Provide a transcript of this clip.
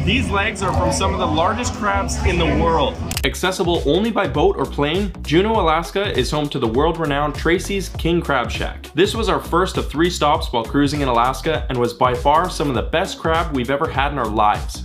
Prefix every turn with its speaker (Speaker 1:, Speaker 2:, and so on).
Speaker 1: These legs are from some of the largest crabs in the world. Accessible only by boat or plane, Juneau, Alaska is home to the world-renowned Tracy's King Crab Shack. This was our first of 3 stops while cruising in Alaska and was by far some of the best crab we've ever had in our lives.